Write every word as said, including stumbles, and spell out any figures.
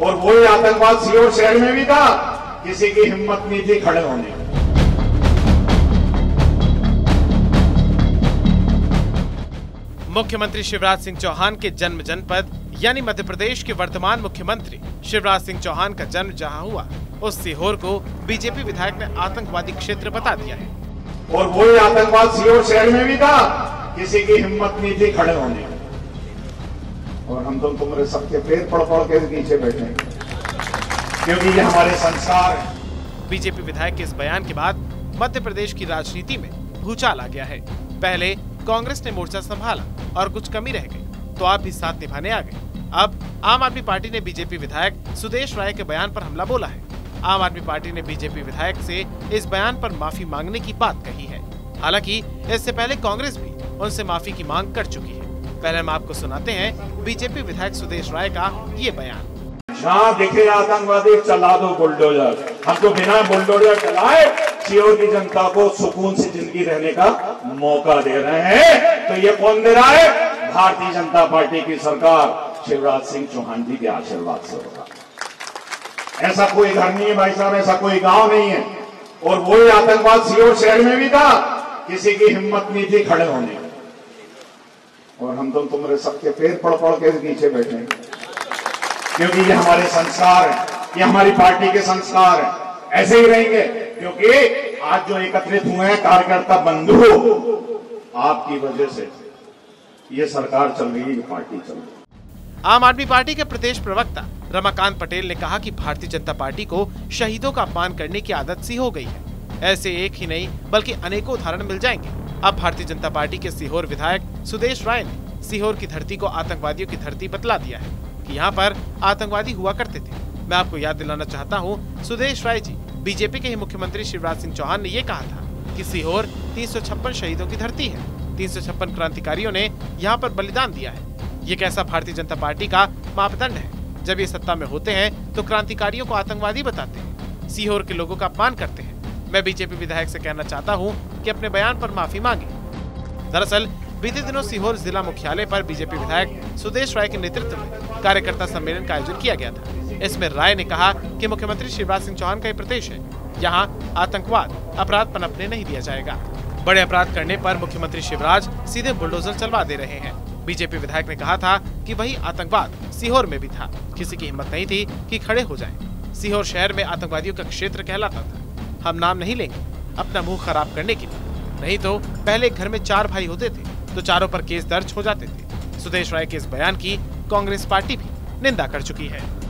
और वही आतंकवाद सीहोर शहर में भी था, किसी की हिम्मत नहीं थी खड़े होने की। मुख्यमंत्री शिवराज सिंह चौहान के जन्म जनपद यानी मध्य प्रदेश के वर्तमान मुख्यमंत्री शिवराज सिंह चौहान का जन्म जहां हुआ, उस सीहोर को बीजेपी विधायक ने आतंकवादी क्षेत्र बता दिया है। और वही आतंकवाद सीहोर शहर में भी था, किसी की हिम्मत नहीं थी खड़े होने की। और हम तो तुम्हारे सबके पैर पड़ पड़ के नीचे बैठे हैं, क्योंकि ये हमारे संस्कार हैं। बीजेपी विधायक के इस बयान के बाद मध्य प्रदेश की राजनीति में भूचाल आ गया है। पहले कांग्रेस ने मोर्चा संभाला और कुछ कमी रह गई तो आप भी साथ निभाने आ गए। अब आम आदमी पार्टी ने बीजेपी विधायक सुदेश राय के बयान पर हमला बोला है। आम आदमी पार्टी ने बीजेपी विधायक से इस बयान पर माफी मांगने की बात कही है। हालांकि इससे पहले कांग्रेस भी उनसे माफी की मांग कर चुकी है। पहले हम आपको सुनाते हैं बीजेपी विधायक सुदेश राय का ये बयान। जहाँ दिखे आतंकवादी चला दो बुलडोजर, हम तो बिना बुलडोजर चलाए सीहोर की जनता को सुकून से जिंदगी रहने का मौका दे रहे हैं। तो ये कौन दे रहा है? भारतीय जनता पार्टी की सरकार शिवराज सिंह चौहान जी के आशीर्वाद से होगा। ऐसा कोई घर नहीं है भाई साहब, ऐसा कोई गांव नहीं है। और वही आतंकवाद सीहोर शहर में भी था, किसी की हिम्मत नहीं थी खड़े होने की। और हम तो तुम्हारे सबके पैर पड़ पड़ के नीचे बैठे हैं, क्योंकि ये हमारे संस्कार हैं, ये हमारी पार्टी के संस्कार हैं। ऐसे ही रहेंगे, क्योंकि आज जो एकत्रित हुए हैं कार्यकर्ता बंधु, आपकी वजह से ये सरकार चल रही है, ये पार्टी चल रही है। आम आदमी पार्टी के प्रदेश प्रवक्ता रमाकांत पटेल ने कहा कि भारतीय जनता पार्टी को शहीदों का अपमान करने की आदत सी हो गई है। ऐसे एक ही नहीं बल्कि अनेकों उदाहरण मिल जाएंगे। अब भारतीय जनता पार्टी के सीहोर विधायक सुदेश राय ने सीहोर की धरती को आतंकवादियों की धरती बतला दिया है कि यहाँ पर आतंकवादी हुआ करते थे। मैं आपको याद दिलाना चाहता हूँ, सुदेश राय जी बीजेपी के ही मुख्यमंत्री शिवराज सिंह चौहान ने ये कहा था कि सीहोर तीन सौ छप्पन शहीदों की धरती है। तीन सौ छप्पन क्रांतिकारियों ने यहाँ पर बलिदान दिया है। ये कैसा भारतीय जनता पार्टी का मापदंड है? जब ये सत्ता में होते हैं तो क्रांतिकारियों को आतंकवादी बताते हैं, सीहोर के लोगों का अपमान करते हैं। मैं बीजेपी विधायक से कहना चाहता हूँ कि अपने बयान पर माफी मांगे। दरअसल बीते दिनों सीहोर जिला मुख्यालय पर बीजेपी विधायक सुदेश राय के नेतृत्व में कार्यकर्ता सम्मेलन का आयोजन किया गया था। इसमें राय ने कहा कि मुख्यमंत्री शिवराज सिंह चौहान का ये प्रदेश है, यहाँ आतंकवाद अपराध पनपने नहीं दिया जाएगा। बड़े अपराध करने पर मुख्यमंत्री शिवराज सीधे बुलडोजर चलवा दे रहे हैं। बीजेपी विधायक ने कहा था कि वही आतंकवाद सीहोर में भी था, किसी की हिम्मत नहीं थी कि खड़े हो जाएं। सीहोर शहर में आतंकवादियों का क्षेत्र कहलाता था। हम नाम नहीं लेंगे अपना मुंह खराब करने के लिए, नहीं तो पहले घर में चार भाई होते थे तो चारों पर केस दर्ज हो जाते थे। सुदेश राय के इस बयान की कांग्रेस पार्टी भी निंदा कर चुकी है।